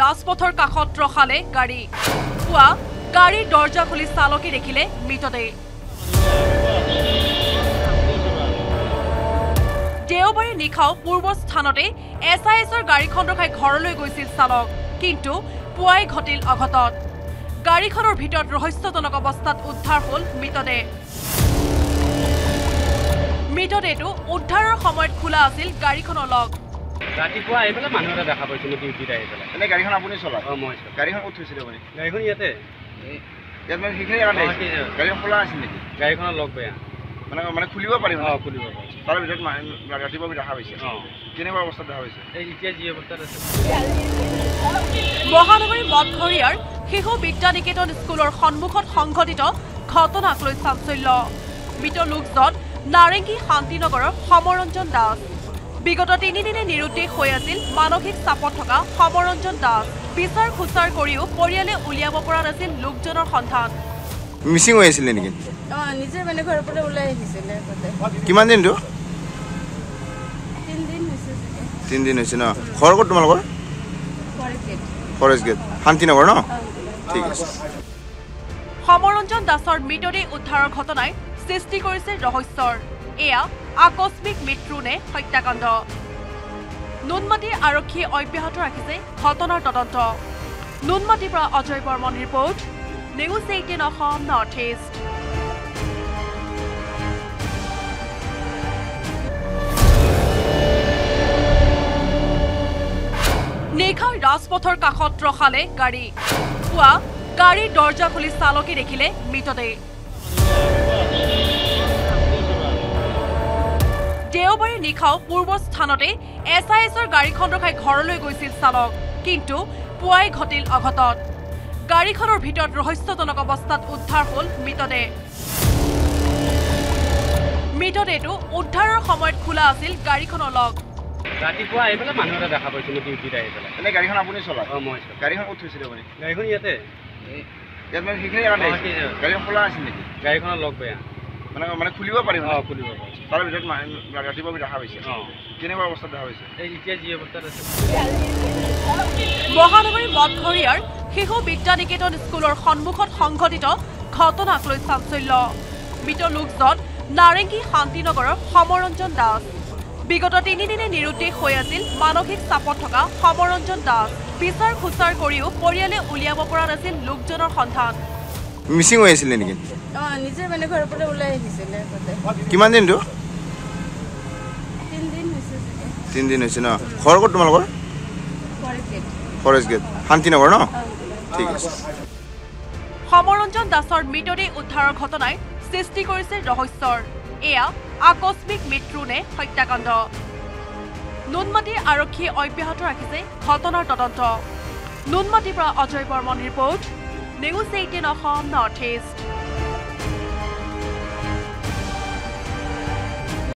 ৰাজপথৰ কাষত ৰখালে গাড়ী পুৱা গাড়ীৰ দৰ্জা খুলি চালকে দেখিলে মৃতদেহ দেওবাৰে নিশাও পূৰ্ব স্থানতে এছআইএছৰ গাড়ীখন ৰখাই ঘৰলৈ গৈছিল চালক কিন্তু পুৱাই ঘটিল অঘটন গাড়ীখনৰ ভিতৰত ৰহস্যজনক অৱস্থাত উদ্ধাৰ হ'ল মৃতদেহটো উদ্ধাৰৰ সময়ত খোলা আছিল গাড়ীখনৰ লক ৰাতিপুৱা আহি পেলাই মানুহ এটা দেখা পাইছিলোঁ ডিউটিত আহি পেলাই এনে গাড়ীখন আপুনি চলায় মই গাড়ীখন ক'ত থৈছিলে আপুনি গাড়ীখন ইয়াতে মানে সেইখিনি গাড়ীখন খোলা আছিল নেকি গাড়ীখনৰ লক বেয়া মানে খুলিব পাৰিব খুলিব পাৰি তাৰ ভিতৰত ৰাতিপুৱা দেখা পাইছে কেনেকুৱা অৱস্থাত দেখা পাইছে এতিয়া যি অৱস্থাত আছে মহানগৰীৰ মঠঘৰীয়াৰ শিশু বিদ্যা নিকেতন স্কুলৰ সন্মুখত সংঘটিত ঘটনাক লৈ চাঞ্চল্য মৃত লোকজন নাৰেংগী শান্তিনগৰৰ সমৰঞ্জন দাস বিগত 3 দিনে নিৰুদ্দেশ হৈ আছিল মানসিক চাপত থকা সমৰঞ্জন দাস বিচাৰ খুচাৰ কৰিও পৰিয়ালে উলিয়াব পৰা নাছিল লোকজনৰ সন্ধান মিছিং হৈ আছিল নেকি নিজে মানে ঘৰৰ পৰা ওলাই আহিছিলে কিমান দিনটো 3 দিন হৈছে ন ঘৰ ক'ত তোমালোকৰ ফৰেষ্ট গেট শান্তিনগৰ ন ঠিক আছে সমৰঞ্জন দাসৰ মৃতদেহ উদ্ধাৰৰ ঘটনাই সৃষ্টি কৰিছে ৰহস্যৰ এয়া আকস্মিক মৃত্যু নে হত্যাকাণ্ড নুনমাটিৰ আৰক্ষীয়ে অব্যাহত ৰাখিছে ঘটনাৰ তদন্ত নুনমাটিৰ পৰা Ajay Barman report News18 Assam Northeast নিশাৰ ৰাজপথৰ কাষত ৰখালে গাড়ী পুৱা গাড়ীৰ দৰ্জা খুলি চালকে দেখিলে মৃতদেহ দেওবাৰে নিশাও পূৰ্ব স্থানতে এছআইএছৰ গাড়ীখন ৰখাই ঘৰলৈ গৈছিল চালক কিন্তু পুৱাই ঘটিল অঘটন গাড়ীখনৰ ভিতৰত ৰহস্যজনক অৱস্থাত উদ্ধাৰ হ'ল মৃতদেহটো উদ্ধাৰৰ সময়ত খোলা আছিল গাড়ীখনৰ লক ৰাতিপুৱা আহি পেলাই মানুহ এটা দেখা পাইছিলোঁ ডিউটিত আহি পেলাই এনে গাড়ীখন আপুনি চলায় মই গাড়ীখন ক'ত থৈছিলে আপুনি গাড়ীখন ইয়াতে মানে সেইখিনি গাড়ীখন খোলা আছিল নেকি গাড়ীখনৰ লক বেয়া মানে খুলিব পাৰিব খুলিব পাৰি তাৰ ভিতৰত ৰাতিপুৱা দেখা পাইছে কেনেকুৱা অৱস্থাত দেখা পাইছে এতিয়া যি অৱস্থাত আছে মহানগৰীৰ মঠঘৰীয়াৰ শিশু বিদ্যা নিকেতন স্কুলৰ সন্মুখত সংঘটিত ঘটনাক লৈ চাঞ্চল্য মৃত লোকজন নাৰেংগী শান্তিনগৰৰ সমৰঞ্জন দাস বিগত 3 দিনে নিৰুদ্দেশ হৈ আছিল মানসিক চাপত থকা সমৰঞ্জন দাস বিচাৰ খুচাৰ কৰিও পৰিয়ালে উলিয়াব পৰা নাছিল লোকজনৰ সন্ধান মিছিং হৈ আছিল নেকি নিজে মানে ঘৰৰ পৰা ওলাই আহিছিলে কিমান দিনটো 3 দিন হৈছে ন ঘৰ ক'ত তোমালোকৰ ফৰেষ্ট গেট শান্তিনগৰ ন ঠিক আছে সমৰঞ্জন দাসৰ মৃতদেহ উদ্ধাৰৰ ঘটনাই সৃষ্টি কৰিছে ৰহস্যৰ এয়া আকস্মিক মৃত্যু নে হত্যাকাণ্ড নুনমাটিৰ আৰক্ষীয়ে অব্যাহত ৰাখিছে ঘটনাৰ তদন্ত নুনমাটিৰ পৰা Ajay Barman report News18 Assam Northeast